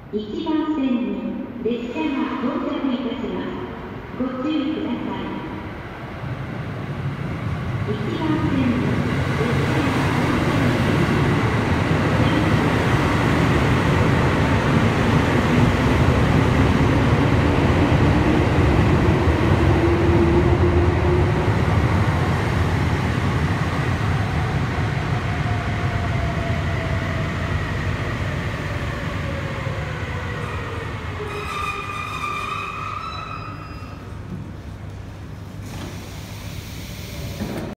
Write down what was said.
1番線に列車が到着いたします。ご注意ください。1番線